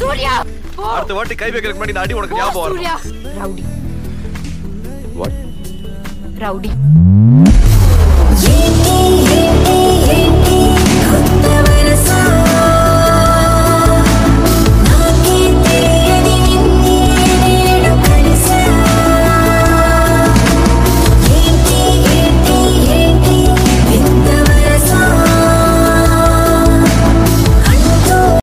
சூர்யா அடுத்த வாட்டி கை வைக்கிறதுக்கு முன்னாடி இந்த அடி உனக்கு ஞாபகம் வரும். சூர்யா ரவுடி. வாட்? ரவுடி.